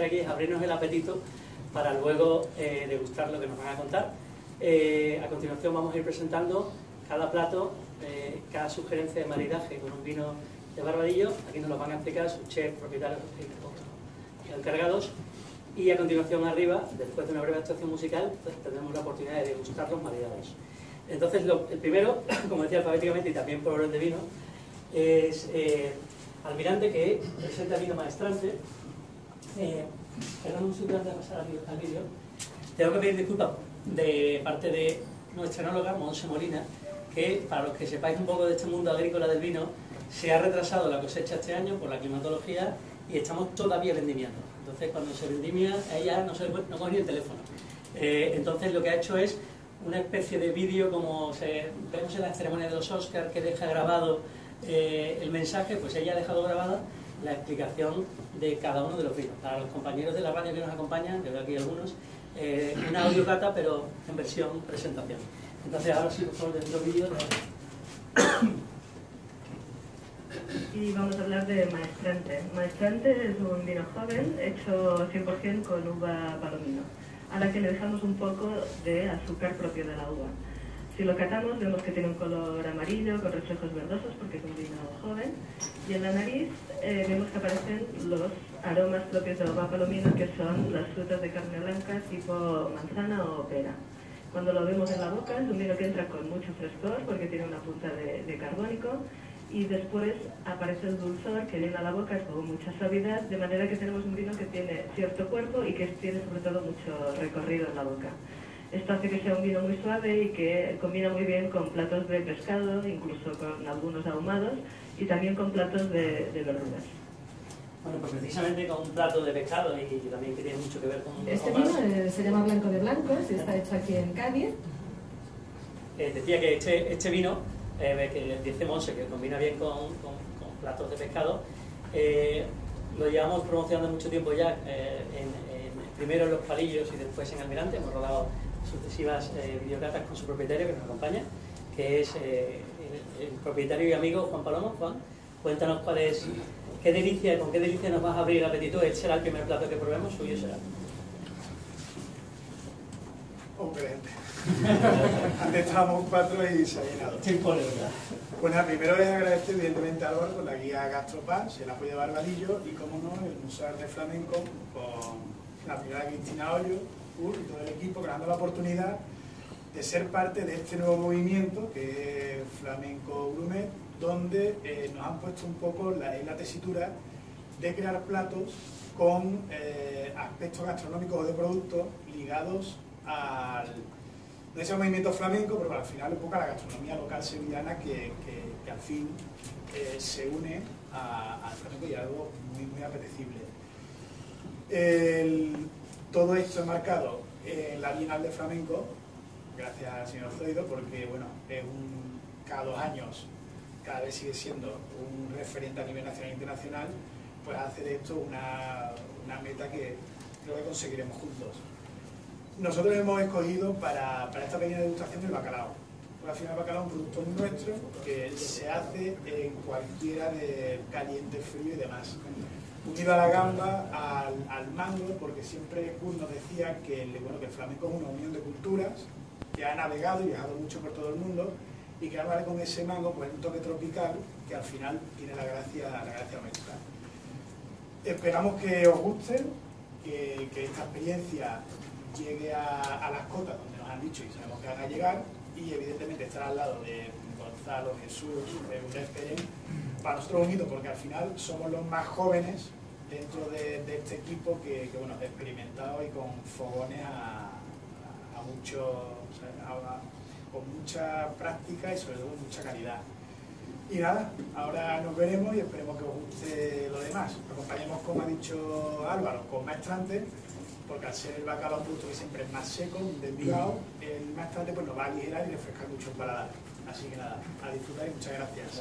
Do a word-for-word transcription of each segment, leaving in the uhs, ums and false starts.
aquí es abrirnos el apetito para luego eh, degustar lo que nos van a contar. Eh, a continuación vamos a ir presentando cada plato, eh, cada sugerencia de maridaje con un vino de Barbadillo. Aquí nos lo van a explicar sus chefs, propietarios y encargados. Y a continuación arriba, después de una breve actuación musical, pues tendremos la oportunidad de degustar los maridados. Entonces, lo, el primero, como decía alfabéticamente y también por orden de vino, es eh, Almirante, que presenta vino maestrante. Eh, perdón un segundo antes de pasar al, al vídeo. Tengo que pedir disculpas de parte de nuestra enóloga, Monse Molina, que para los que sepáis un poco de este mundo agrícola del vino, se ha retrasado la cosecha este año por la climatología y estamos todavía vendimiando. Entonces, cuando se vendimia, ella no, se, no coge ni el teléfono. Eh, entonces, lo que ha hecho es una especie de vídeo, como se, vemos en la ceremonia de los Oscars, que deja grabado eh, el mensaje, pues ella ha dejado grabada la explicación de cada uno de los vinos. Para los compañeros de la radio que nos acompañan, que veo aquí algunos, eh, una audiocata, pero en versión presentación. Entonces, ahora sí, por favor, dentro del vídeo. Y vamos a hablar de Maestrante. Maestrante es un vino joven hecho cien por cien con uva palomino, a la que le dejamos un poco de azúcar propio de la uva. Si lo catamos vemos que tiene un color amarillo con reflejos verdosos porque es un vino joven, y en la nariz eh, vemos que aparecen los aromas propios de la uva palomino, que son las frutas de carne blanca tipo manzana o pera. Cuando lo vemos en la boca es un vino que entra con mucho frescor porque tiene una punta de, de carbónico, y después aparece el dulzor que llena la boca con mucha suavidad, de manera que tenemos un vino que tiene cierto cuerpo y que tiene sobre todo mucho recorrido en la boca. Esto hace que sea un vino muy suave y que combina muy bien con platos de pescado, incluso con algunos ahumados, y también con platos de, de verduras. Bueno, pues precisamente con un plato de pescado y también que tiene mucho que ver con... Este vino eh, se llama Blanco de Blancos y está hecho aquí en Cádiz. Eh, decía que este, este vino, eh, que dice Monse, que combina bien con, con, con platos de pescado, eh, lo llevamos promocionando mucho tiempo ya, eh, en, en, primero en Los Palillos y después en Almirante. Hemos rodado sucesivas eh, videocatas con su propietario que nos acompaña, que es eh, el, el propietario y amigo Juan Palomo. Juan, cuéntanos cuál es... ¿Qué delicia, con qué delicia nos vas a abrir el apetito? ¿Este será el primer plato que probemos? ¿Suyo será? Excelente. Antes estábamos cuatro y se ha llenado. Tiempo de verdad. Pues nada, primero les agradezco evidentemente a Álvaro con la guía Gastropaz, el apoyo de Barbadillo y, como no, el Museo de Arte Flamenco con la primera Cristina Hoyo, Ur, y todo el equipo, que nos han dado la oportunidad de ser parte de este nuevo movimiento que es Flamenco Gourmet, donde eh, nos han puesto un poco la, en la tesitura de crear platos con eh, aspectos gastronómicos o de productos ligados al no ese movimiento flamenco, pero al final un poco a la gastronomía local sevillana que, que, que al fin eh, se une a, al flamenco, y algo muy, muy apetecible. El, todo esto enmarcado en la Bienal de Flamenco, gracias al señor Zoido, porque bueno, es un, cada dos años cada vez sigue siendo un referente a nivel nacional e internacional, pues hace de esto una, una meta que creo que conseguiremos juntos. Nosotros hemos escogido para, para esta pequeña degustación el bacalao. Porque al final el bacalao es un producto muy nuestro que se hace en cualquiera de caliente, frío y demás. Unido a la gamba, al, al mango, porque siempre Kurt nos decía que, bueno, que el flamenco es una unión de culturas, que ha navegado y viajado mucho por todo el mundo, y que ahora con ese mango pues un toque tropical que al final tiene la gracia, la gracia nuestra. Esperamos que os guste, que, que esta experiencia llegue a, a las cotas donde nos han dicho y sabemos que van a llegar, y evidentemente estar al lado de Gonzalo, Jesús, Eugene Pérez, para nosotros un hito, porque al final somos los más jóvenes dentro de, de este equipo que, que bueno, experimentado y con fogones a, a, a mucho, o sea, a, con mucha práctica y sobre todo mucha calidad. Y nada, ahora nos veremos y esperemos que os guste lo demás. Acompañemos, como ha dicho Álvaro, con Maestrante, porque al ser el bacalao un producto que siempre es más seco, desligado, el Maestrante pues nos va a aligerar y refrescar mucho el paladar. Así que nada, a disfrutar y muchas gracias.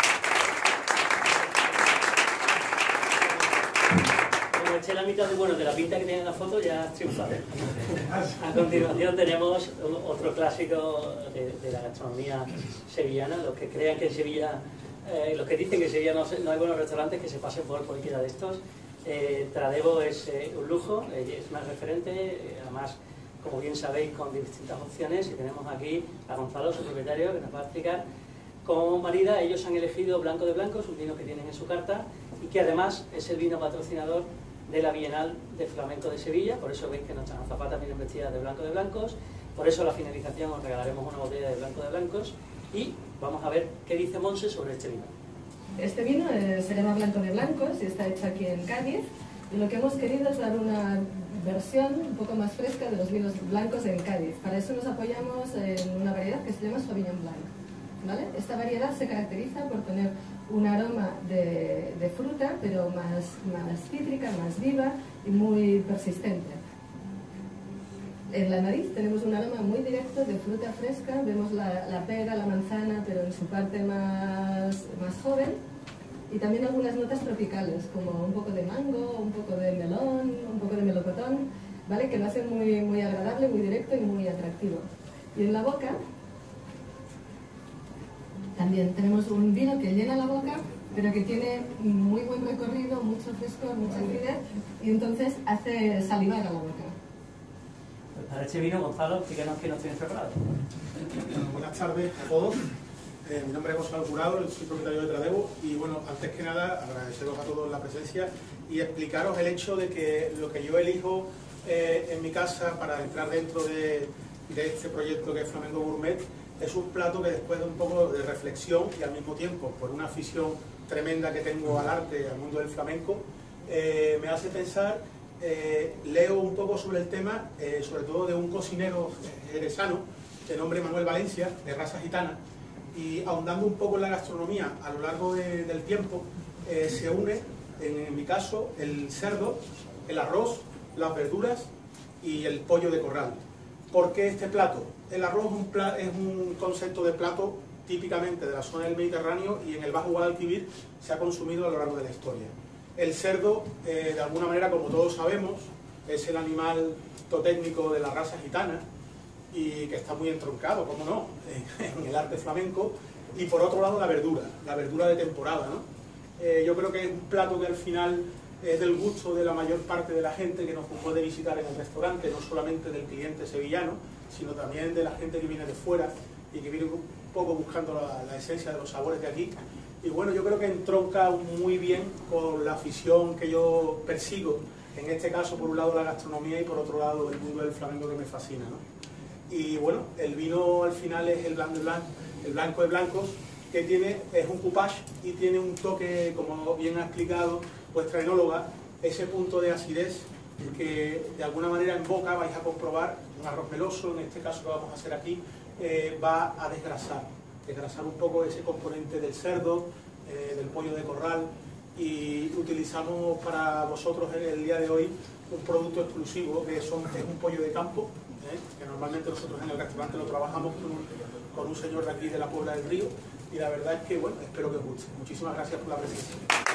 Como eché la mitad de, bueno, de la pinta que tiene en la foto, ya has triunfado. A continuación tenemos otro clásico de, de la gastronomía sevillana. Los que crean que en Sevilla, eh, los que dicen que en Sevilla no, no hay buenos restaurantes, que se pasen por cualquiera de estos. Eh, Tradebo es eh, un lujo, eh, es una referente, eh, además, como bien sabéis, con distintas opciones, y tenemos aquí a Gonzalo, su propietario, que nos va a explicar. Como marida, ellos han elegido Blanco de Blancos, un vino que tienen en su carta, y que además es el vino patrocinador de la Bienal de Flamenco de Sevilla, por eso veis que nuestras azafatas vienen vestidas de Blanco de Blancos, por eso a la finalización os regalaremos una botella de Blanco de Blancos, y vamos a ver qué dice Monse sobre este vino. Este vino eh, se llama Blanco de Blancos y está hecho aquí en Cádiz, y lo que hemos querido es dar una versión un poco más fresca de los vinos blancos en Cádiz. Para eso nos apoyamos en una variedad que se llama Sauvignon Blanc, ¿vale? Esta variedad se caracteriza por tener un aroma de, de fruta, pero más, más cítrica, más viva y muy persistente. En la nariz tenemos un aroma muy directo de fruta fresca, vemos la, la pera, la manzana, pero en su parte más, más joven, y también algunas notas tropicales, como un poco de mango, un poco de melón, un poco de melocotón, ¿vale? Que lo hacen muy, muy agradable, muy directo y muy atractivo. Y en la boca también tenemos un vino que llena la boca, pero que tiene muy buen recorrido, mucho frescor, mucha acidez, y entonces hace salivar a la boca. Pues para este vino, Gonzalo, díganos que nos tienes preparado. Bueno, buenas tardes a todos. Eh, mi nombre es Gonzalo Jurado, soy propietario de Tradebo, y bueno, antes que nada agradeceros a todos la presencia y explicaros el hecho de que lo que yo elijo eh, en mi casa para entrar dentro de, de este proyecto que es Flamenco Gourmet es un plato que, después de un poco de reflexión y al mismo tiempo por una afición tremenda que tengo al arte, al mundo del flamenco, eh, me hace pensar, eh, leo un poco sobre el tema, eh, sobre todo de un cocinero jerezano de nombre Manuel Valencia, de raza gitana, y ahondando un poco en la gastronomía a lo largo de, del tiempo, eh, se une, en, en mi caso, el cerdo, el arroz, las verduras y el pollo de corral. ¿Por qué este plato? El arroz es un, pla es un concepto de plato típicamente de la zona del Mediterráneo, y en el Bajo Guadalquivir se ha consumido a lo largo de la historia. El cerdo, eh, de alguna manera, como todos sabemos, es el animal totécnico de la raza gitana, y que está muy entroncado, como no, en el arte flamenco. Y por otro lado, la verdura, la verdura de temporada, ¿no? Eh, yo creo que es un plato que al final es del gusto de la mayor parte de la gente que nos puede visitar en el restaurante, no solamente del cliente sevillano, sino también de la gente que viene de fuera y que viene un poco buscando la, la esencia de los sabores de aquí. Y bueno, yo creo que entronca muy bien con la afición que yo persigo, en este caso por un lado la gastronomía y por otro lado el mundo del flamenco, que me fascina, ¿no? Y bueno, el vino al final es el Blanc de Blanc, el Blanco de Blancos, que tiene, es un coupage y tiene un toque, como bien ha explicado vuestra enóloga, ese punto de acidez que de alguna manera en boca vais a comprobar. Un arroz meloso, en este caso que vamos a hacer aquí, eh, va a desgrasar, desgrasar un poco ese componente del cerdo, eh, del pollo de corral, y utilizamos para vosotros en el día de hoy un producto exclusivo que son, es un pollo de campo, ¿eh? que normalmente nosotros en el restaurante lo trabajamos con un, con un señor de aquí de la Puebla del Río, y la verdad es que, bueno, espero que os guste. Muchísimas gracias por la presencia.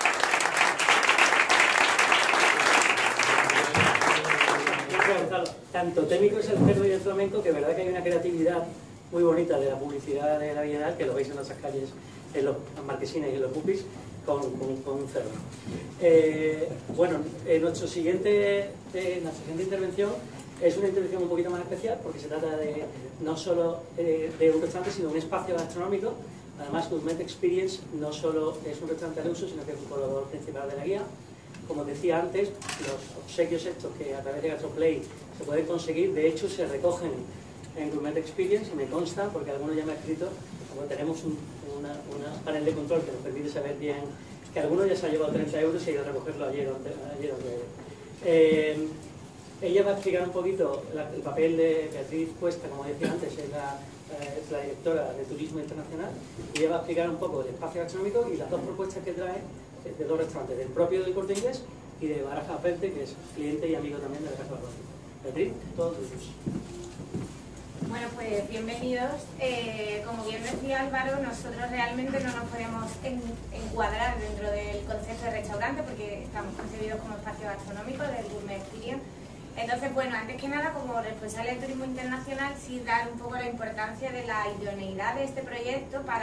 Tanto técnico es el cerdo y el flamenco, que es verdad que hay una creatividad muy bonita de la publicidad de la Bienal, que lo veis en nuestras calles, en los marquesines y en los pupis, con, con, con un cerdo. Eh, bueno, eh, nuestro siguiente, eh, nuestra siguiente intervención es una intervención un poquito más especial, porque se trata de no solo eh, de un restaurante, sino de un espacio gastronómico. Además, Gourmet Experience no solo es un restaurante de uso, sino que es un colaborador principal de la guía. Como decía antes, los obsequios estos que a través de Gastroplay se pueden conseguir, de hecho se recogen en Gourmet Experience, y me consta, porque alguno ya me ha escrito, como tenemos un una, una panel de control que nos permite saber bien, que alguno ya se ha llevado treinta euros y ha ido a recogerlo ayer o ayer. Eh, ella va a explicar un poquito la, el papel de Beatriz Cuesta, como decía antes, es la, es la directora de Turismo Internacional, y ella va a explicar un poco el espacio gastronómico y las dos propuestas que trae de dos restaurantes, del propio del Corte Inglés y de Baraja Aperte, que es cliente y amigo también de la Casa Barroso. Beatriz, todos tuyos. Bueno, pues bienvenidos. Eh, como bien decía Álvaro, nosotros realmente no nos podemos en, encuadrar dentro del concepto de restaurante, porque estamos concebidos como espacio gastronómico del Gourmet Experience. Entonces, bueno, antes que nada, como responsable de Turismo Internacional, sí dar un poco la importancia de la idoneidad de este proyecto para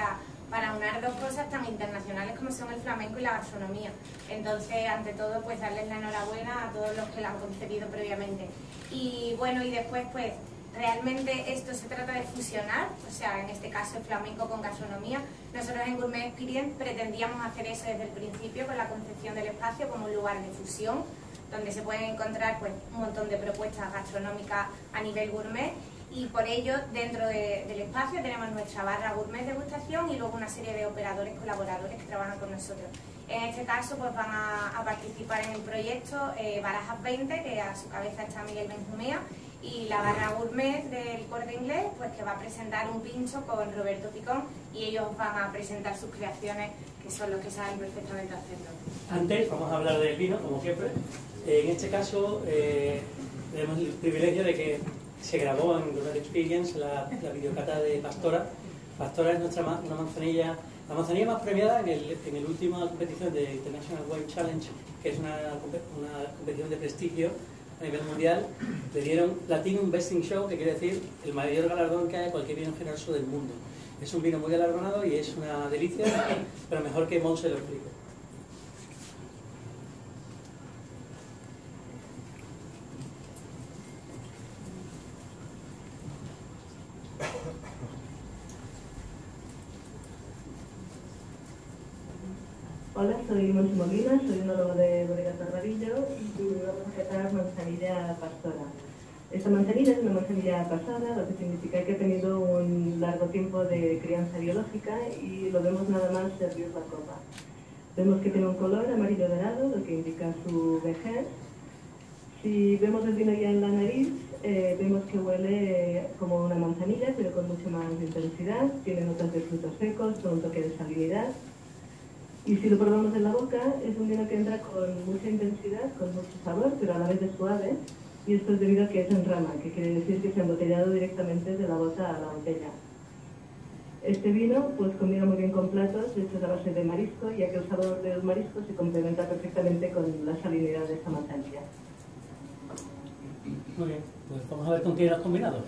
para unar dos cosas tan internacionales como son el flamenco y la gastronomía. Entonces, ante todo, pues darles la enhorabuena a todos los que la han concebido previamente. Y bueno, y después, pues, realmente esto se trata de fusionar, o sea, en este caso el flamenco con gastronomía. Nosotros en Gourmet Experience pretendíamos hacer eso desde el principio con la concepción del espacio como un lugar de fusión, donde se pueden encontrar pues, un montón de propuestas gastronómicas a nivel gourmet, y por ello dentro de, del espacio tenemos nuestra barra gourmet degustación y luego una serie de operadores colaboradores que trabajan con nosotros. En este caso pues van a, a participar en el proyecto eh, Barajas veinte, que a su cabeza está Miguel Benjumea, y la barra gourmet del Corte Inglés, pues que va a presentar un pincho con Roberto Picón, y ellos van a presentar sus creaciones, que son los que saben perfectamente hacerlo. Antes vamos a hablar del vino, como siempre. Eh, en este caso eh, tenemos el privilegio de que se grabó en Gourmet Experience la, la videocata de Pastora. Pastora es nuestra ma una manzanilla, la manzanilla más premiada en el, en el última competición de International Wine Challenge, que es una, una competición de prestigio a nivel mundial. Le dieron Platinum Besting Show, que quiere decir el mayor galardón que hay a cualquier vino generoso del mundo. Es un vino muy galardonado y es una delicia, pero mejor que Monse lo explique. Hola, soy Monse Molina, soy enólogo de Bodega Tarradillo y vamos a catar manzanilla pastora. Esta manzanilla es una manzanilla pasada, lo que significa que ha tenido un largo tiempo de crianza biológica y lo vemos nada más servir la copa. Vemos que tiene un color amarillo dorado, lo que indica su vejez. Si vemos el vino ya en la nariz, eh, vemos que huele como una manzanilla, pero con mucha más intensidad. Tiene notas de frutos secos, con un toque de salinidad. Y si lo probamos en la boca, es un vino que entra con mucha intensidad, con mucho sabor, pero a la vez es suave. Y esto es debido a que es en rama, que quiere decir que se ha embotellado directamente de la bota a la botella. Este vino pues combina muy bien con platos hechos a base de marisco, ya que el sabor del marisco se complementa perfectamente con la salinidad de esta manzanilla. Muy bien, pues vamos a ver con qué lo has combinado.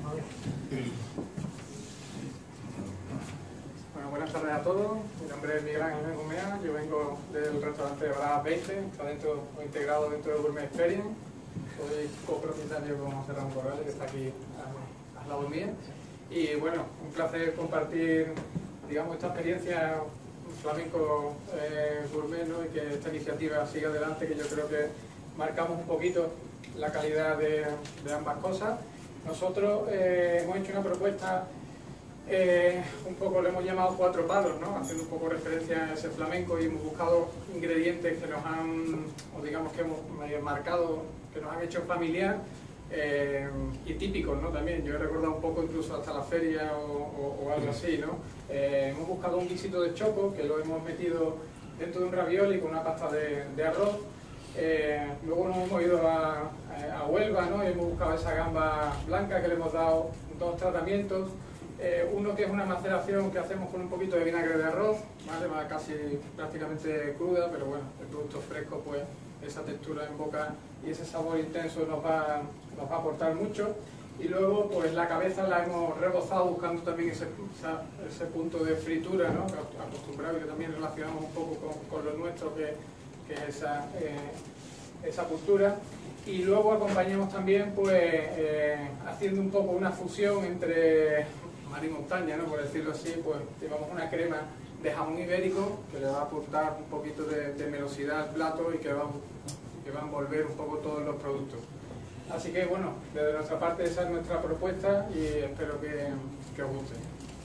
Bueno, buenas tardes a todos. Mi nombre es Miguel Ángel Benjumea. Yo vengo del restaurante de Barajas veinte, está dentro o integrado dentro de Gourmet Experience. Soy copropietario con José Ramón Corrales, que está aquí a, a lado mía. Y bueno, un placer compartir, digamos, esta experiencia flamenco eh, gourmet, ¿no? Y que esta iniciativa siga adelante, que yo creo que marcamos un poquito la calidad de, de ambas cosas. Nosotros eh, hemos hecho una propuesta, eh, un poco le hemos llamado cuatro palos, ¿no? Haciendo un poco referencia a ese flamenco, y hemos buscado ingredientes que nos han, o digamos que hemos marcado, que nos han hecho familiar eh, y típicos, ¿no? También yo he recordado un poco incluso hasta la feria o, o, o algo así, ¿no? Eh, hemos buscado un guisito de choco que lo hemos metido dentro de un ravioli con una pasta de, de arroz. Eh, luego nos hemos ido a, a Huelva, ¿no? Y hemos buscado esa gamba blanca, que le hemos dado dos tratamientos. Eh, uno que es una maceración que hacemos con un poquito de vinagre de arroz, ¿vale? Va casi prácticamente cruda, pero bueno, el producto fresco, pues esa textura en boca y ese sabor intenso nos va, nos va a aportar mucho. Y luego pues la cabeza la hemos rebozado buscando también ese, esa, ese punto de fritura, ¿no? Acostumbrado, y que también relacionamos un poco con, con lo nuestro, que, que es esa, eh, esa cultura. Y luego acompañamos también pues eh, haciendo un poco una fusión entre mar y montaña, ¿no? Por decirlo así, pues llevamos una crema de jamón ibérico que le va a aportar un poquito de, de melosidad al plato y que va, que va a envolver un poco todos los productos. Así que bueno, desde nuestra parte esa es nuestra propuesta y espero que, que os guste.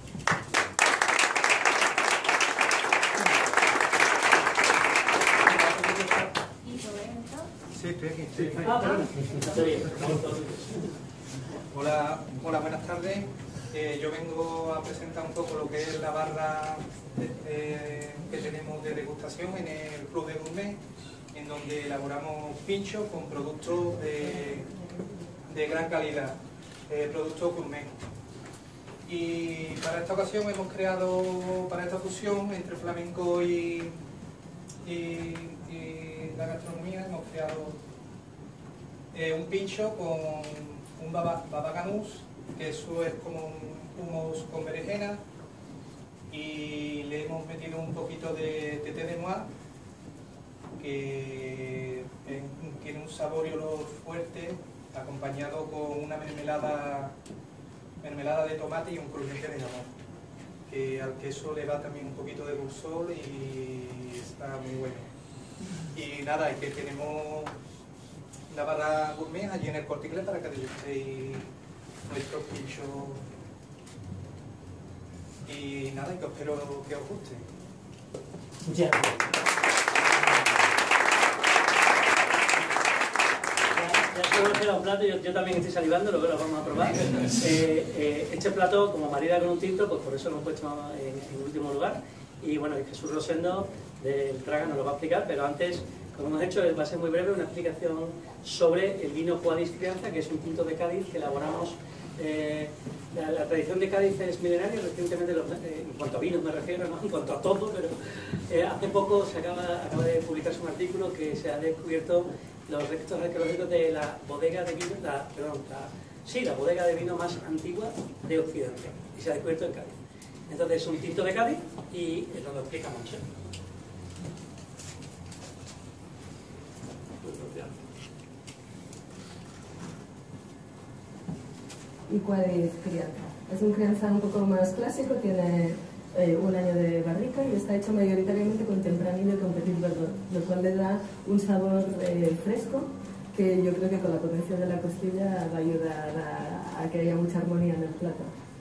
Sí, estoy aquí. Sí. Ah, perdón. Hola, hola, buenas tardes. Eh, yo vengo a presentar un poco lo que es la barra de, eh, que tenemos de degustación en el Club de Gourmet, en donde elaboramos pinchos con productos de, de gran calidad, eh, productos gourmet. Y para esta ocasión hemos creado, para esta fusión entre flamenco y, y, y la gastronomía, hemos creado eh, un pincho con un baba, baba ganús, que eso es como un hummus con berenjena, y le hemos metido un poquito de té de noix, que eh, tiene un sabor y olor fuerte, acompañado con una mermelada, mermelada de tomate y un crujiente de jamón, que al queso le da también un poquito de dulzor y está muy bueno. Y nada, es que tenemos la barra gourmet allí en el Corte Inglés para que degustéis nuestros pinchos. Y nada, y que espero que os guste. Muchas gracias. Ya, ya solo queda un plato, yo, yo también estoy salivando, luego lo vamos a probar. Eh, eh, este plato, como marida con un tinto, pues por eso lo hemos puesto en, en último lugar. Y bueno, Jesús Rosendo del Traga nos lo va a explicar, pero antes, como hemos hecho, va a ser muy breve una explicación sobre el vino Quadis Crianza, que es un tinto de Cádiz que elaboramos. Eh, la, la tradición de Cádiz es milenaria, recientemente, los, eh, en cuanto a vinos me refiero, ¿no? En cuanto a todo, pero eh, hace poco se acaba, acaba de publicarse un artículo que se ha descubierto los restos arqueológicos de la bodega de vino, la, perdón, la, sí, la bodega de vino más antigua de Occidente, y se ha descubierto en Cádiz. Entonces es un tinto de Cádiz y nos lo explica Monse. Y Quadis Crianza. Es un crianza un poco más clásico, tiene eh, un año de barrica y está hecho mayoritariamente con tempranillo y con petit verdot, lo cual le da un sabor eh, fresco que yo creo que con la potencia de la costilla va a ayudar a, a que haya mucha armonía en el plato.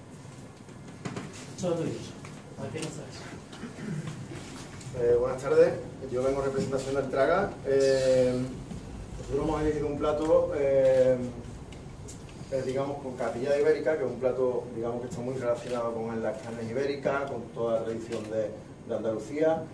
Solo tú dices. ¿A qué nos traes? Eh, buenas tardes, yo vengo en representación del Traga. Eh, nosotros hemos elegido un plato, eh, eh, digamos, con capilla ibérica, que es un plato, digamos, que está muy relacionado con las carnes ibéricas, con toda la tradición de, de Andalucía.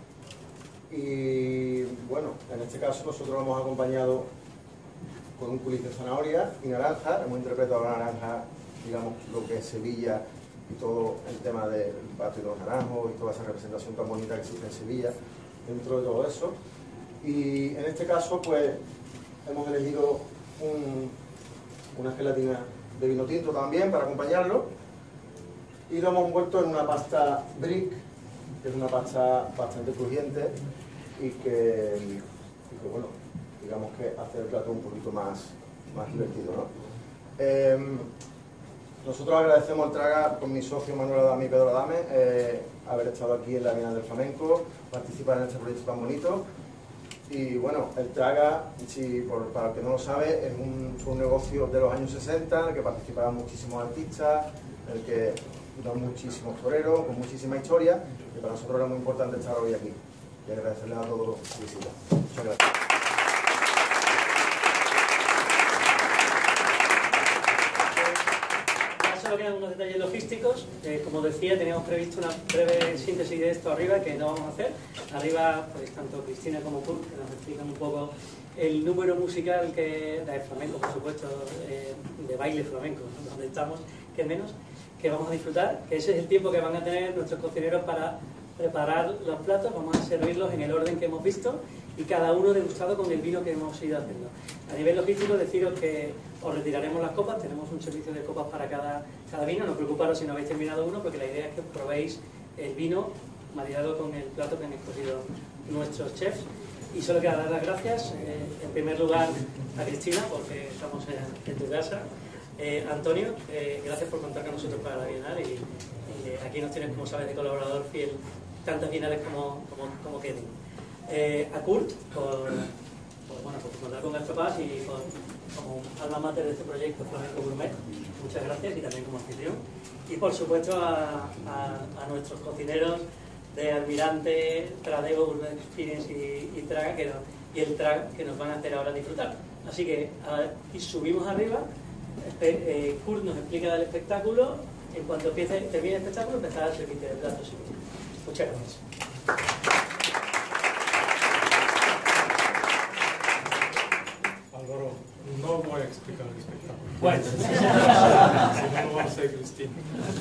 Y bueno, en este caso nosotros lo hemos acompañado con un culis de zanahoria y naranja. Hemos interpretado la naranja, digamos, lo que es Sevilla y todo el tema del patio de los naranjos y toda esa representación tan bonita que existe en Sevilla dentro de todo eso. Y en este caso, pues, hemos elegido un, una gelatina de vino tinto también para acompañarlo y lo hemos envuelto en una pasta brick, que es una pasta bastante crujiente y que, y que bueno, digamos que hace el plato un poquito más, más divertido, ¿no? Eh, Nosotros agradecemos al Traga con mi socio Manuel Adame y Pedro Adame eh, haber estado aquí en la Bienal del Flamenco, participar en este proyecto tan bonito. Y bueno, el Traga, si, por, para el que no lo sabe, es un, fue un negocio de los años sesenta en el que participaban muchísimos artistas, en el que hubieron muchísimos toreros, con muchísima historia, y para nosotros era muy importante estar hoy aquí. Y agradecerles a todos su visita. Muchas gracias. Solo quedan unos detalles logísticos. Eh, como decía, teníamos previsto una breve síntesis de esto arriba, que no vamos a hacer. Arriba, pues tanto Cristina como Kurt, que nos explican un poco el número musical que de flamenco, por supuesto, eh, de baile flamenco, ¿no? Donde estamos, que menos, que vamos a disfrutar. Ese es el tiempo que van a tener nuestros cocineros para preparar los platos. Vamos a servirlos en el orden que hemos visto y cada uno degustado con el vino que hemos ido haciendo. A nivel logístico, deciros que os retiraremos las copas, tenemos un servicio de copas para cada, cada vino, no preocuparos si no habéis terminado uno, porque la idea es que probéis el vino maridado con el plato que han escogido nuestros chefs. Y solo queda dar las gracias, eh, en primer lugar a Cristina, porque estamos en, en tu casa. Eh, Antonio, eh, gracias por contar con nosotros para la Bienal y, y eh, aquí nos tienes, como sabes, de colaborador fiel, tantas bienales como, como, como queden. Eh, a Kurt, por, por, bueno, por contar con Gastropaz y por, como alma mater de este proyecto Flamenco Gourmet, muchas gracias, y también como anfitrión. Y por supuesto a, a, a nuestros cocineros de Almirante, Tradeo, Gourmet Experience y, y Traga, que no, y el Traga, que nos van a hacer ahora disfrutar. Así que a, y subimos arriba, eh, Kurt nos explica el espectáculo, en cuanto empiece, termine el espectáculo empezará a servirte de plato. Muchas gracias. Álvaro, no voy a explicar el espectáculo. Bueno. Si no, no va a ser Cristina.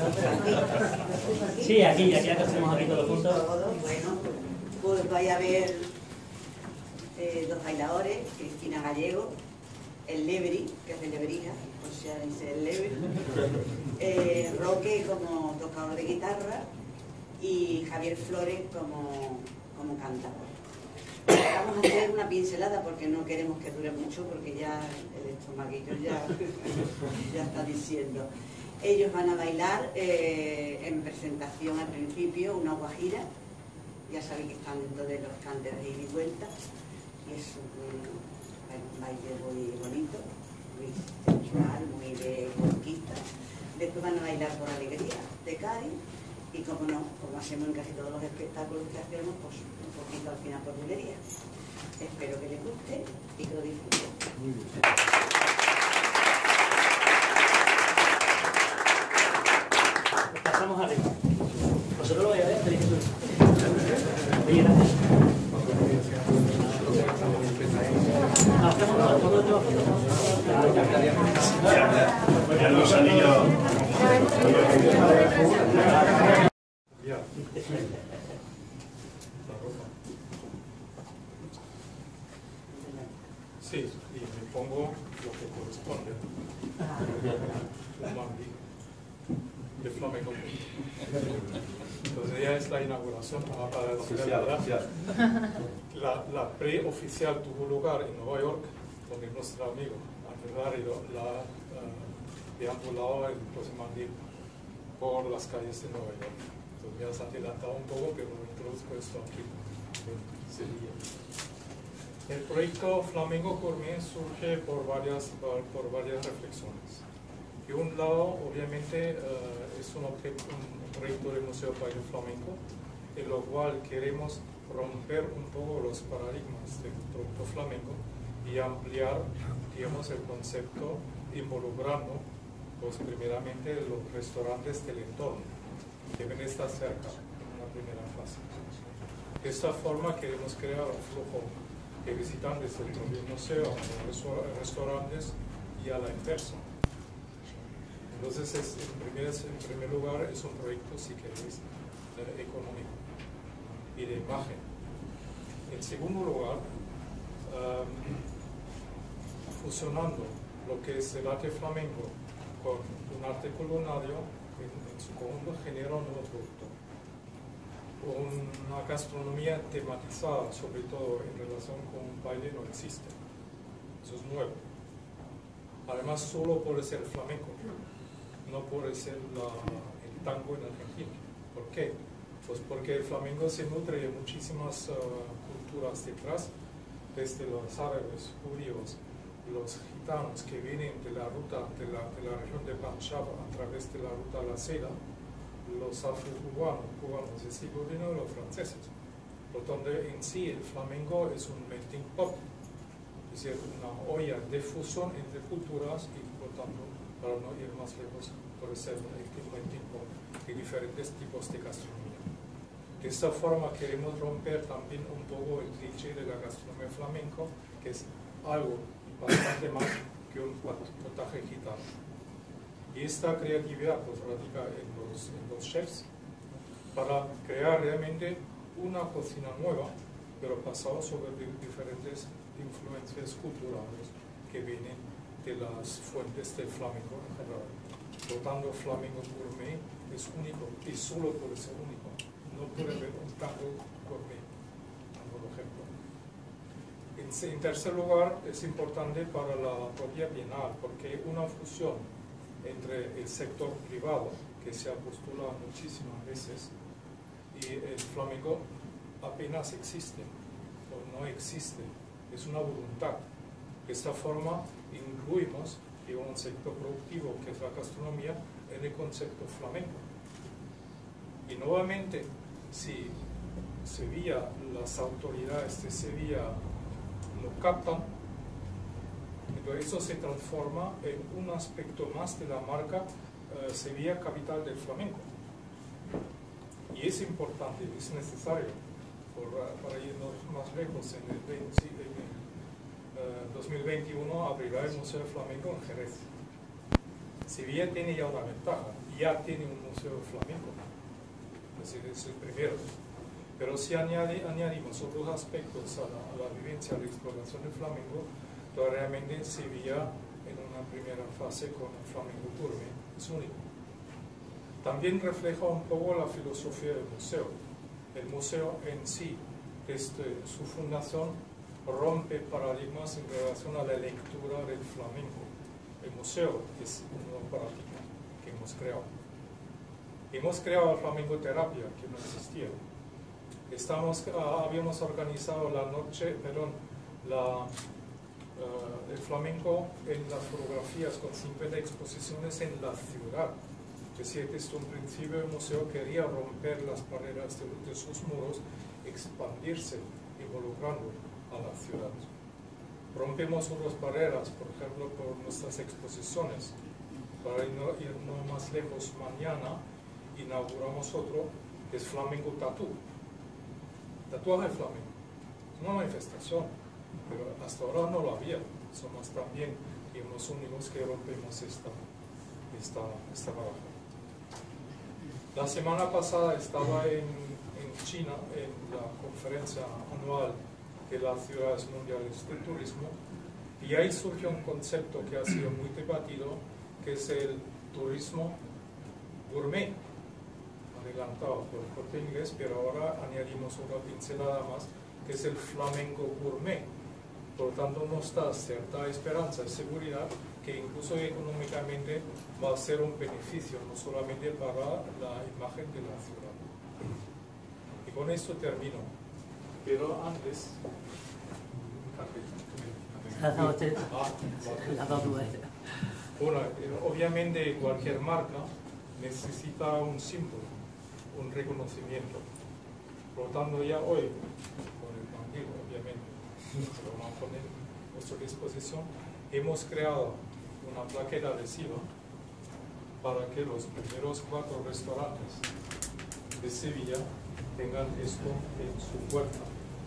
Sí, aquí, aquí hacemos aquí todos juntos. Bueno, pues vais a ver eh, dos bailadores, Cristina Gallego, el Lebri, que es de Lebrija, o sea, dice el Lebri, eh, Roque como tocador de guitarra, y Javier Flores como, como cantador. Vamos a hacer una pincelada porque no queremos que dure mucho, porque ya el estomaguillo ya, ya está diciendo. Ellos van a bailar eh, en presentación al principio una guajira. Ya sabéis que están dentro de los cantes de ida y vuelta. Y es un, un baile muy bonito, muy sensual, muy de conquista. Después van a bailar por Alegría de Cádiz. Y como no, como hacemos en casi todos los espectáculos que hacemos, pues un poquito al final por bulería. Espero que les guste y que lo disfruten. Muy bien. Pasamos arriba. Vosotros lo vais a ver, tenéis que subir. Oye, gracias. Hacemos todo el trabajo. Ya los anillos. Ya. Sí, y me pongo lo que corresponde. Un mandí de flamenco. Entonces ya es la inauguración para la oficial. La, la pre-oficial tuvo lugar en Nueva York, donde nuestro amigo Andrés Garrido la uh, deambulaba el próximo mandí por las calles de Nueva York. Entonces me has adelantado un poco, pero introduzco esto aquí en Sevilla. El proyecto Flamengo Gourmet surge por varias, por, por varias reflexiones. De un lado, obviamente, uh, es un, objeto, un proyecto de Museo Baile Flamenco, en lo cual queremos romper un poco los paradigmas del producto flamenco y ampliar, digamos, el concepto involucrando pues primeramente los restaurantes del entorno, que deben estar cerca en una primera fase. De esta forma queremos crear un flujo de visitantes dentro del museo, a los restaurantes y a la inversa. Entonces, es, en, primer, en primer lugar, es un proyecto, si queréis, eh, económico y de imagen. En segundo lugar, um, fusionando lo que es el arte flamenco con un arte culinario, en, en su conjunto genera un nuevo producto. Una gastronomía tematizada, sobre todo en relación con un baile, no existe. Eso es nuevo. Además, solo puede ser flamenco, no puede ser la, el tango en Argentina. ¿Por qué? Pues porque el flamenco se nutre de muchísimas uh, culturas detrás, desde los árabes, judíos, los gitanos que vienen de la ruta de la, de la región de Panchab a través de la ruta de la seda, los afro-cubanos, cubanos de siglo veintiuno y los franceses. Por donde en sí el flamenco es un melting pot, es decir, una olla de fusión entre culturas y por tanto, para no ir más lejos, puede ser un melting pot de diferentes tipos de gastronomía. De esta forma queremos romper también un poco el cliché de la gastronomía flamenco, que es algo bastante más que un potaje gitano. Y esta creatividad pues radica en los, en los chefs para crear realmente una cocina nueva, pero basada sobre diferentes influencias culturales que vienen de las fuentes del flamenco en general. Por tanto, Flamengo Gourmet es único y solo puede ser único. No puede haber un tango gourmet, por ejemplo. En tercer lugar, es importante para la propia Bienal, porque una fusión entre el sector privado, que se ha postulado muchísimas veces, y el flamenco apenas existe, o no existe, es una voluntad. De esta forma, incluimos un sector productivo, que es la gastronomía, en el concepto flamenco. Y nuevamente, si Sevilla, las autoridades de Sevilla lo captan, entonces eso se transforma en un aspecto más de la marca uh, Sevilla Capital del Flamenco. Y es importante, es necesario, por, para irnos más lejos. En el, veinte, en el uh, dos mil veintiuno abrirá el Museo Flamenco en Jerez. Sevilla tiene ya una ventaja, ya tiene un museo flamenco, es decir, es el primero. Pero si añade, añadimos otros aspectos a la, a la vivencia, a la exploración del flamenco, entonces realmente Sevilla en una primera fase con el Flamengo Gourmet es único. También refleja un poco la filosofía del museo. El museo en sí, desde su fundación, rompe paradigmas en relación a la lectura del flamenco. El museo es un nuevo paradigma que hemos creado. Hemos creado la flamencoterapia, que no existía. Estamos, uh, habíamos organizado la noche, perdón, la, uh, el flamenco en las fotografías con cincuenta exposiciones en la ciudad. Es decir, desde un principio el museo quería romper las barreras de, de sus muros, expandirse, involucrando a la ciudad. Rompemos otras barreras, por ejemplo, por nuestras exposiciones. Para ir no, ir no más lejos, mañana inauguramos otro, que es Flamenco Tattoo. Tatuaje flamenco. Es una manifestación, pero hasta ahora no lo había. Somos también los únicos que rompemos esta, esta, esta baraja. La semana pasada estaba en, en China, en la conferencia anual de las ciudades mundiales del turismo, y ahí surgió un concepto que ha sido muy debatido, que es el turismo gourmet, adelantado por el Corte Inglés, pero ahora añadimos una pincelada más, que es el flamenco gourmet. Por lo tanto, nos da cierta esperanza y seguridad que incluso económicamente va a ser un beneficio, no solamente para la imagen de la ciudad. Y con esto termino. Pero antes... Bueno, obviamente cualquier marca necesita un símbolo, un reconocimiento. Por lo tanto, ya hoy, con el manguito, obviamente, lo vamos a poner a nuestra disposición, hemos creado una plaqueta adhesiva para que los primeros cuatro restaurantes de Sevilla tengan esto en su puerta.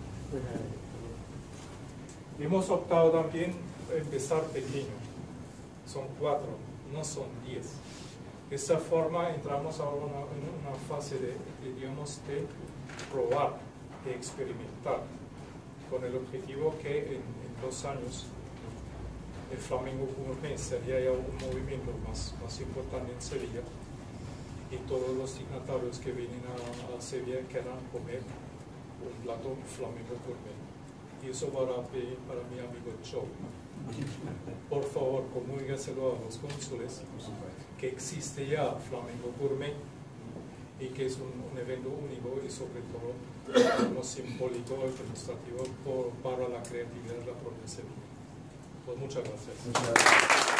Hemos optado también a empezar pequeño, son cuatro, no son diez. De esta forma entramos ahora en una fase de, de, digamos, de probar, de experimentar, con el objetivo que en, en dos años el flamenco gourmet sería ya un movimiento más, más importante en Sevilla, y todos los dignatarios que vienen a, a Sevilla quieran comer un plato flamenco gourmet. Y eso para, para mi amigo Joe. Por favor, comuníqueselo a los cónsules que existe ya flamenco gourmet y que es un, un evento único y sobre todo como simbólico y demostrativo por, para la creatividad de la propia Sevilla. Pues muchas gracias. Muchas gracias.